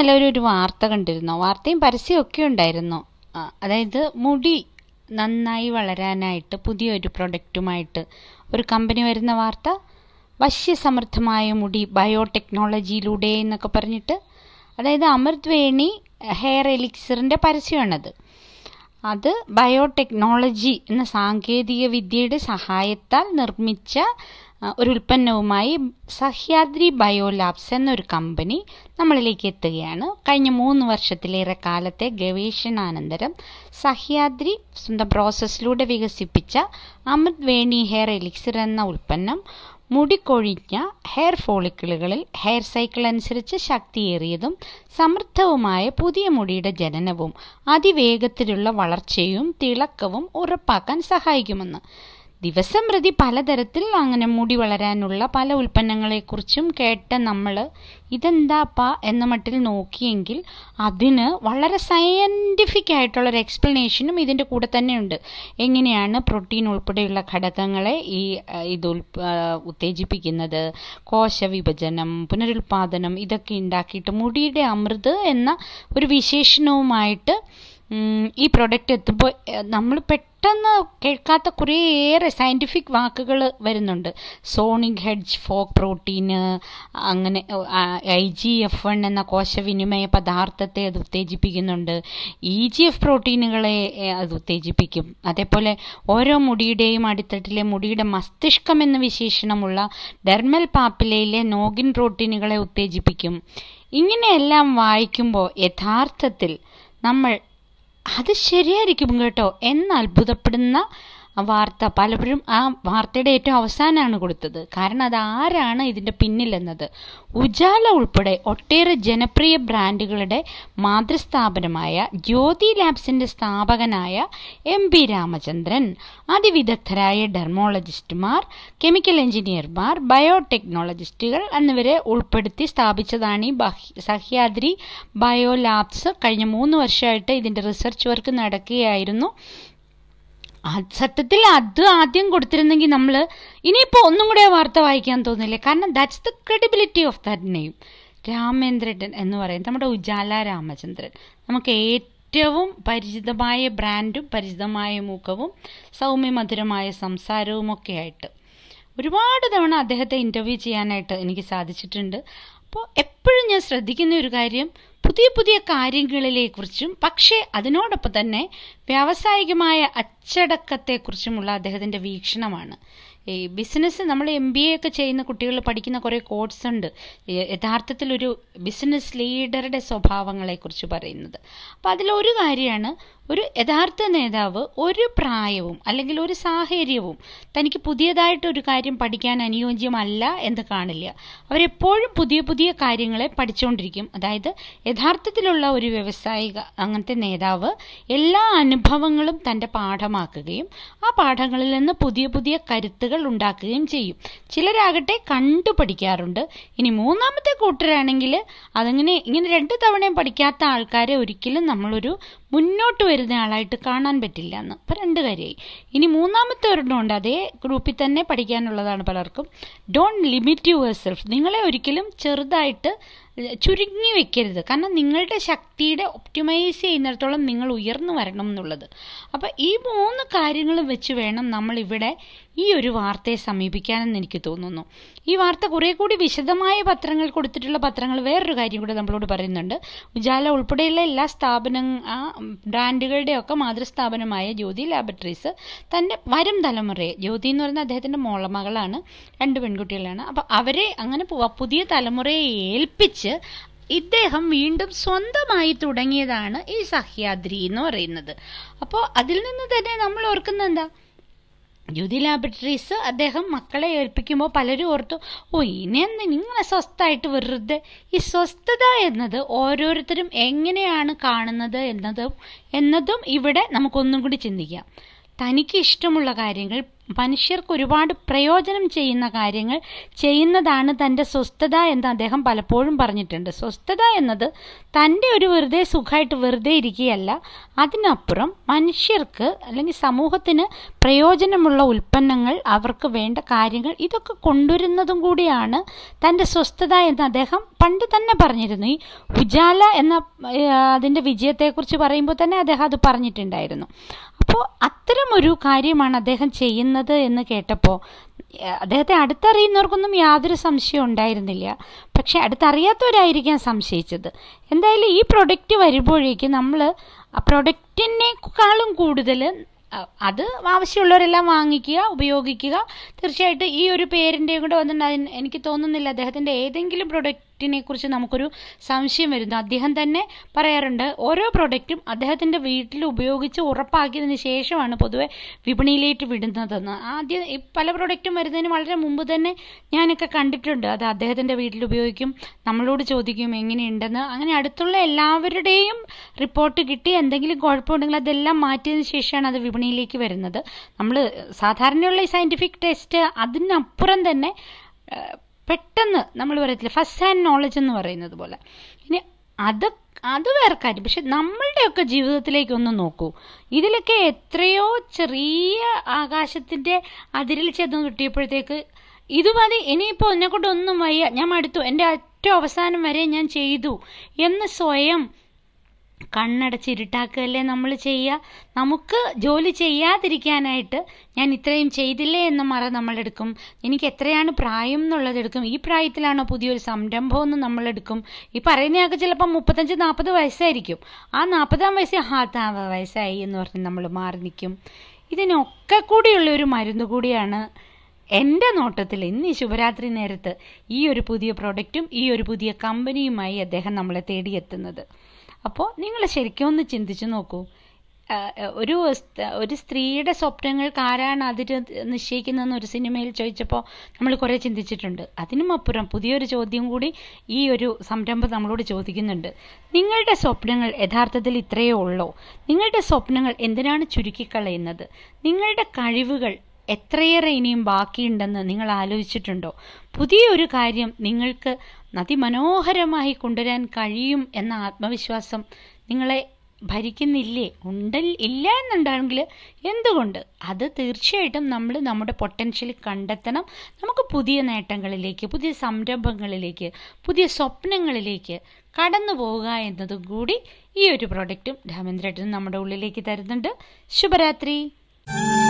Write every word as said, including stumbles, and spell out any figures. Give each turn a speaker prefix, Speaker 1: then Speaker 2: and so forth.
Speaker 1: എല്ലാവരും ഒരു വാർത്ത കണ്ടിരുന്നോ? വാർത്തയും പരസ്യമൊക്കെ ഉണ്ടായിരുന്നു. അതായത് മുടി നന്നായി വളരാനായിട്ട് പുതിയൊരു പ്രൊഡക്റ്റുമായിട്ട് ഒരു കമ്പനി വരുന്ന വാർത്ത. വശ്യസമൃദ്ധമായ മുടി ബയോടെക്നോളജിയിലൂടെ എന്നൊക്കെ പറഞ്ഞിട്ട്, അതായത് അമൃത് വേണി ഹെയർ എലിക്സറിൻ്റെ പരസ്യമാണത്. അത് ബയോടെക്നോളജി എന്ന സാങ്കേതിക വിദ്യയുടെ സഹായത്താൽ നിർമ്മിച്ച ഒരു ഉൽപ്പന്നവുമായി സഹ്യാദ്രി ബയോ ലാബ്സ് എന്നൊരു കമ്പനി നമ്മളിലേക്ക് എത്തുകയാണ്. കഴിഞ്ഞ മൂന്ന് വർഷത്തിലേറെ കാലത്തെ ഗവേഷണാനന്തരം സഹ്യാദ്രി സ്വന്തം പ്രോസസ്സിലൂടെ വികസിപ്പിച്ച അമൃത് വേണി ഹെയർ എലിക്സർ എന്ന ഉൽപ്പന്നം മുടിക്കൊഴിഞ്ഞ ഹെയർ ഫോളിക്കിളുകളിൽ ഹെയർ സൈക്കിൾ അനുസരിച്ച് ശക്തിയേറിയതും സമൃദ്ധവുമായ പുതിയ മുടിയുടെ ജനനവും അതിവേഗത്തിലുള്ള വളർച്ചയും തിളക്കവും ഉറപ്പാക്കാൻ സഹായിക്കുമെന്ന്. ദിവസം പ്രതി പലതരത്തിൽ അങ്ങനെ മുടി വളരാനുള്ള പല ഉൽപ്പന്നങ്ങളെക്കുറിച്ചും കേട്ട നമ്മൾ ഇതെന്താപ്പാ എന്ന മട്ടിൽ നോക്കിയെങ്കിൽ അതിന് വളരെ സയൻറ്റിഫിക് ആയിട്ടുള്ളൊരു എക്സ്പ്ലനേഷനും ഇതിൻ്റെ കൂടെ തന്നെയുണ്ട്. എങ്ങനെയാണ് പ്രോട്ടീൻ ഉൾപ്പെടെയുള്ള ഘടകങ്ങളെ ഈ ഇത് ഉത്തേജിപ്പിക്കുന്നത്, കോശവിഭജനം, പുനരുൽപാദനം ഇതൊക്കെ ഉണ്ടാക്കിയിട്ട് മുടിയുടെ അമൃത് എന്ന ഒരു വിശേഷണവുമായിട്ട് ഈ പ്രൊഡക്റ്റ് എത്തുമ്പോൾ നമ്മൾ പെട്ടെന്ന് കേൾക്കാത്ത കുറേയേറെ സയൻറ്റിഫിക് വാക്കുകൾ വരുന്നുണ്ട്. സോണിക് ഹെഡ്ജ് ഫോക്ക് പ്രോട്ടീന്, അങ്ങനെ ഐ ജി എഫ് വൺ എന്ന കോശവിനിമയ പദാർത്ഥത്തെ അത് ഉത്തേജിപ്പിക്കുന്നുണ്ട്. ഇ ജി എഫ് പ്രോട്ടീനുകളെ അത് ഉത്തേജിപ്പിക്കും. അതേപോലെ ഓരോ മുടിയുടെയും അടിത്തട്ടിലെ മുടിയുടെ മസ്തിഷ്കം എന്ന വിശേഷണമുള്ള ഡെർമൽ പാപ്പിലയിലെ നോഗിൻ പ്രോട്ടീനുകളെ ഉത്തേജിപ്പിക്കും. ഇങ്ങനെയെല്ലാം വായിക്കുമ്പോൾ യഥാർത്ഥത്തിൽ നമ്മൾ അത് ശരിയായിരിക്കും കേട്ടോ എന്ന് അത്ഭുതപ്പെടുന്ന വാർത്ത പലപ്പോഴും ആ വാർത്തയുടെ ഏറ്റവും അവസാനമാണ് കൊടുത്തത്. കാരണം അത് ആരാണ് ഇതിൻ്റെ പിന്നിലെന്നത്. ഉജാല ഉൾപ്പെടെ ഒട്ടേറെ ജനപ്രിയ ബ്രാൻഡുകളുടെ മാതൃസ്ഥാപനമായ ജ്യോതി ലാബ്സിൻ്റെ സ്ഥാപകനായ എം പി രാമചന്ദ്രൻ, അതിവിദഗ്ധരായ ഡെർമോളജിസ്റ്റുമാർ, കെമിക്കൽ എഞ്ചിനീയർമാർ, ബയോടെക്നോളജിസ്റ്റുകൾ എന്നിവരെ ഉൾപ്പെടുത്തി സ്ഥാപിച്ചതാണ് ഈ സഹ്യാദ്രി ബയോ ലാബ്സ്. കഴിഞ്ഞ മൂന്ന് വർഷമായിട്ട് ഇതിൻ്റെ റിസർച്ച് വർക്ക് നടക്കുകയായിരുന്നു. സത്യത്തിൽ അത് ആദ്യം കൊടുത്തിരുന്നെങ്കിൽ നമ്മൾ ഇനിയിപ്പോൾ ഒന്നും കൂടെ വാർത്ത വായിക്കാൻ തോന്നില്ലേ. കാരണം that's the credibility of that name. Ramendran എന്ന് പറയുന്നത് നമ്മുടെ ഉജാല രാമചന്ദ്രൻ, നമുക്ക് ഏറ്റവും പരിചിതമായ ബ്രാൻഡും പരിചിതമായ മുഖവും സൗമ്യമധുരമായ സംസാരവും ഒക്കെ ആയിട്ട് ഒരുപാട് തവണ അദ്ദേഹത്തെ ഇൻ്റർവ്യൂ ചെയ്യാനായിട്ട് എനിക്ക് സാധിച്ചിട്ടുണ്ട്. അപ്പോൾ എപ്പോഴും ഞാൻ ശ്രദ്ധിക്കുന്ന ഒരു കാര്യം പുതിയ പുതിയ കാര്യങ്ങളിലെക്കുറിച്ചും പക്ഷേ അതിനോടൊപ്പം തന്നെ വ്യാവസായികമായ അച്ചടക്കത്തെക്കുറിച്ചുമുള്ള അദ്ദേഹത്തിൻ്റെ വീക്ഷണമാണ്. ഈ ബിസിനസ് നമ്മൾ എം ബി എ ഒക്കെ ചെയ്യുന്ന കുട്ടികൾ പഠിക്കുന്ന കുറേ കോഴ്സ് ഉണ്ട് യഥാർത്ഥത്തിൽ ഒരു ബിസിനസ് ലീഡറുടെ സ്വഭാവങ്ങളെക്കുറിച്ച് പറയുന്നത്. അപ്പോൾ അതിലൊരു കാര്യമാണ്, ഒരു യഥാർത്ഥ നേതാവ് ഒരു പ്രായവും അല്ലെങ്കിൽ ഒരു സാഹചര്യവും തനിക്ക് പുതിയതായിട്ടൊരു കാര്യം പഠിക്കാൻ അനുയോജ്യമല്ല എന്ന് കാണില്ല. അവരെപ്പോഴും പുതിയ പുതിയ കാര്യങ്ങളെ പഠിച്ചുകൊണ്ടിരിക്കും. അതായത് യഥാർത്ഥത്തിലുള്ള ഒരു വ്യവസായിക അങ്ങനത്തെ നേതാവ് എല്ലാ അനുഭവങ്ങളും തൻ്റെ പാഠമാക്കുകയും ആ പാഠങ്ങളിൽ നിന്ന് പുതിയ പുതിയ കരുത്തുകൾ ഉണ്ടാക്കുകയും ചെയ്യും. ചിലരാകട്ടെ കണ്ടു പഠിക്കാറുണ്ട്. ഇനി മൂന്നാമത്തെ കൂട്ടരാണെങ്കിൽ അതങ്ങനെ ഇങ്ങനെ രണ്ടു തവണയും പഠിക്കാത്ത ആൾക്കാരെ ഒരിക്കലും നമ്മളൊരു മുന്നോട്ട് വരുന്ന ആളായിട്ട് കാണാൻ പറ്റില്ല എന്ന്. അപ്പം രണ്ട് കാര്യമായി. ഇനി മൂന്നാമത്തെ ഒരെണ്ണമുണ്ട്, അതേ ഗ്രൂപ്പിൽ തന്നെ പഠിക്കാനുള്ളതാണ് പലർക്കും. Don't limit yourself. നിങ്ങളെ ഒരിക്കലും ചെറുതായിട്ട് ചുരുങ്ങി വെക്കരുത്. കാരണം നിങ്ങളുടെ ശക്തിയുടെ ഒപ്റ്റിമൈസ് ചെയ്യുന്നിടത്തോളം നിങ്ങൾ ഉയർന്നു വരണം എന്നുള്ളത്. അപ്പം ഈ മൂന്ന് കാര്യങ്ങളും വെച്ച് വേണം നമ്മളിവിടെ ഈ ഒരു വാർത്തയെ സമീപിക്കാനെന്ന് എനിക്ക് തോന്നുന്നു. ഈ വാർത്ത കുറേ കൂടി വിശദമായ പത്രങ്ങൾ കൊടുത്തിട്ടുള്ള പത്രങ്ങൾ വേറൊരു കാര്യം കൂടി നമ്മളോട് പറയുന്നുണ്ട്. ഉജാല ഉൾപ്പെടെയുള്ള എല്ലാ സ്ഥാപന ആ ബ്രാൻഡുകളുടെയൊക്കെ മാതൃസ്ഥാപനമായ ജ്യോതി ലാബറട്ടറീസ് തൻ്റെ വരും തലമുറയെ, ജ്യോതി എന്ന് പറയുന്ന അദ്ദേഹത്തിൻ്റെ മോളമകളാണ്, രണ്ട് പെൺകുട്ടികളാണ്, അപ്പം അവരെ അങ്ങനെ പുതിയ തലമുറയെ ഏൽപ്പിച്ച് ഇദ്ദേഹം വീണ്ടും സ്വന്തമായി തുടങ്ങിയതാണ് ഈ സഹ്യാദ്രി എന്ന് പറയുന്നത്. അപ്പോൾ അതിൽ നിന്ന് തന്നെ നമ്മൾ ഓർക്കുന്നത് എന്താ, ജ്യോതി ലാബറട്ടറീസ് അദ്ദേഹം മക്കളെ ഏൽപ്പിക്കുമ്പോൾ പലരും ഓർത്തു, ഓ ഇനി എന്ത് ഇങ്ങനെ സ്വസ്ഥമായിട്ട് വെറുതെ. ഈ സ്വസ്ഥത എന്നത് ഓരോരുത്തരും എങ്ങനെയാണ് കാണുന്നത് എന്നതും എന്നതും ഇവിടെ നമുക്കൊന്നും കൂടി ചിന്തിക്കാം. തനിക്ക് ഇഷ്ടമുള്ള കാര്യങ്ങൾ മനുഷ്യർക്ക് ഒരുപാട് പ്രയോജനം ചെയ്യുന്ന കാര്യങ്ങൾ ചെയ്യുന്നതാണ് തൻ്റെ സ്വസ്ഥത എന്ന് അദ്ദേഹം പലപ്പോഴും പറഞ്ഞിട്ടുണ്ട്. സ്വസ്ഥത എന്നത് തൻ്റെ ഒരു വെറുതെ സുഖമായിട്ട് വെറുതെ ഇരിക്കുകയല്ല, അതിനപ്പുറം മനുഷ്യർക്ക് അല്ലെങ്കിൽ സമൂഹത്തിന് പ്രയോജനമുള്ള ഉൽപ്പന്നങ്ങൾ, അവർക്ക് വേണ്ട കാര്യങ്ങൾ, ഇതൊക്കെ കൊണ്ടുവരുന്നതും കൂടിയാണ് തൻ്റെ സ്വസ്ഥത എന്ന് അദ്ദേഹം പണ്ട് തന്നെ പറഞ്ഞിരുന്നു. ഈ ഉജാല എന്ന അതിൻ്റെ വിജയത്തെക്കുറിച്ച് പറയുമ്പോൾ തന്നെ അദ്ദേഹം അത് പറഞ്ഞിട്ടുണ്ടായിരുന്നു. അപ്പോൾ അത്തരമൊരു കാര്യമാണ് അദ്ദേഹം ചെയ്യുന്നത് എന്ന് കേട്ടപ്പോൾ അദ്ദേഹത്തെ അടുത്തറിയുന്നവർക്കൊന്നും യാതൊരു സംശയം ഉണ്ടായിരുന്നില്ല. പക്ഷെ അടുത്തറിയാത്തവരായിരിക്കാം സംശയിച്ചത്. എന്തായാലും ഈ പ്രൊഡക്റ്റ് വരുമ്പോഴേക്കും നമ്മൾ ആ പ്രൊഡക്റ്റിനേക്കാളും കൂടുതൽ അത് ആവശ്യമുള്ളവരെല്ലാം വാങ്ങിക്കുക, ഉപയോഗിക്കുക. തീർച്ചയായിട്ടും ഈ ഒരു പേരിൻ്റെയും കൂടെ വന്നിട്ടുണ്ട്. എനിക്ക് തോന്നുന്നില്ല അദ്ദേഹത്തിൻ്റെ ഏതെങ്കിലും പ്രൊഡക്റ്റിനെ കുറിച്ച് നമുക്കൊരു സംശയം വരുന്നു. അദ്ദേഹം തന്നെ പറയാറുണ്ട്, ഓരോ പ്രൊഡക്റ്റും അദ്ദേഹത്തിൻ്റെ വീട്ടിൽ ഉപയോഗിച്ച് ഉറപ്പാക്കിയതിന് ശേഷമാണ് പൊതുവെ വിപണിയിലേക്ക് വിടുന്നതെന്ന്. ആദ്യം പല പ്രൊഡക്റ്റും വരുന്നതിന് വളരെ മുമ്പ് തന്നെ ഞാനൊക്കെ കണ്ടിട്ടുണ്ട്. അത് അദ്ദേഹത്തിൻ്റെ വീട്ടിൽ ഉപയോഗിക്കും, നമ്മളോട് ചോദിക്കും എങ്ങനെയുണ്ടെന്ന്. അങ്ങനെ അടുത്തുള്ള എല്ലാവരുടെയും റിപ്പോർട്ട് കിട്ടി എന്തെങ്കിലും കുഴപ്പമുണ്ടെങ്കിൽ അതെല്ലാം മാറ്റിയതിന് ശേഷമാണ് അത് വിപണിയിലേക്ക് വരുന്നത്. നമ്മൾ സാധാരണയുള്ള ഈ സയൻറ്റിഫിക് ടെസ്റ്റ് അതിനപ്പുറം തന്നെ പെട്ടെന്ന് നമ്മൾ പറയത്തില്ല ഫസ്റ്റ് ഹാൻഡ് നോളജ് എന്ന് പറയുന്നത് പോലെ. ഇനി അത് അത് വേറെ കാര്യം. പക്ഷെ നമ്മളുടെയൊക്കെ ജീവിതത്തിലേക്കൊന്ന് നോക്കൂ. ഇതിലൊക്കെ എത്രയോ ചെറിയ ആകാശത്തിൻ്റെ അതിരിൽ ചെന്ന് കിട്ടിയപ്പോഴത്തേക്ക് ഇത് മതി, ഇനിയിപ്പോൾ എന്നെക്കൊണ്ടൊന്നും വയ്യ, ഞാൻ മടുത്തു, എൻ്റെ ഏറ്റവും അവസാനം വരെ ഞാൻ ചെയ്തു എന്ന് സ്വയം കണ്ണടച്ചിരുട്ടാക്കുകയല്ലേ നമ്മൾ ചെയ്യുക. നമുക്ക് ജോലി ചെയ്യാതിരിക്കാനായിട്ട് ഞാൻ ഇത്രയും ചെയ്തില്ലേ എന്ന മറ നമ്മളെടുക്കും. എനിക്ക് എത്രയാണ് പ്രായം എന്നുള്ളതെടുക്കും. ഈ പ്രായത്തിലാണോ പുതിയൊരു സംരംഭം എന്ന് നമ്മളെടുക്കും. ഈ പറയുന്നതൊക്കെ ചിലപ്പോൾ മുപ്പത്തഞ്ച് നാൽപ്പത് വയസ്സായിരിക്കും. ആ നാൽപ്പതാം വയസ്സ് ഹാത്താ വയസ്സായി എന്ന് പറഞ്ഞ് നമ്മൾ മാറി നിൽക്കും. ഇതിനൊക്കെ കൂടിയുള്ള ഒരു മരുന്ന് കൂടിയാണ് എൻ്റെ നോട്ടത്തിൽ ഇന്ന് ഈ ശുഭരാത്രി നേരത്ത് ഈ ഒരു പുതിയ പ്രൊഡക്റ്റും ഈ ഒരു പുതിയ കമ്പനിയുമായി അദ്ദേഹം നമ്മളെ തേടിയെത്തുന്നത്. അപ്പോൾ നിങ്ങൾ ശരിക്കും ഒന്ന് ചിന്തിച്ചു നോക്കൂ. ഒരു ഒരു സ്ത്രീയുടെ സ്വപ്നങ്ങൾക്ക് ആരാണ് അതിര് നിശ്ചയിക്കുന്നതെന്ന് ഒരു സിനിമയിൽ ചോദിച്ചപ്പോൾ നമ്മൾ കുറേ ചിന്തിച്ചിട്ടുണ്ട്. അതിനുമപ്പുറം പുതിയൊരു ചോദ്യം കൂടി ഈ ഒരു സംരംഭം നമ്മളോട് ചോദിക്കുന്നുണ്ട്. നിങ്ങളുടെ സ്വപ്നങ്ങൾ യഥാർത്ഥത്തിൽ ഇത്രയേ ഉള്ളോ? നിങ്ങളുടെ സ്വപ്നങ്ങൾ എന്തിനാണ് ചുരുക്കിക്കളയുന്നത്? നിങ്ങളുടെ കഴിവുകൾ എത്രയേറെ ഇനിയും ബാക്കിയുണ്ടെന്ന് നിങ്ങൾ ആലോചിച്ചിട്ടുണ്ടോ? പുതിയൊരു കാര്യം നിങ്ങൾക്ക് അതിമനോഹരമായി കൊണ്ടുവരാൻ കഴിയും എന്ന ആത്മവിശ്വാസം നിങ്ങളെ ഭരിക്കുന്നില്ലേ? ഉണ്ട ഇല്ല എന്നുണ്ടെങ്കിൽ എന്തുകൊണ്ട്? അത് തീർച്ചയായിട്ടും നമ്മൾ നമ്മുടെ പൊട്ടൻഷ്യൽ കണ്ടെത്തണം. നമുക്ക് പുതിയ നേട്ടങ്ങളിലേക്ക്, പുതിയ സംരംഭങ്ങളിലേക്ക്, പുതിയ സ്വപ്നങ്ങളിലേക്ക് കടന്നു പോവുക എന്നതും കൂടി ഈ ഒരു പ്രൊഡക്റ്റും രാമേന്ദ്രേട്ടനും നമ്മുടെ ഉള്ളിലേക്ക് തരുന്നുണ്ട്. ശുഭരാത്രി.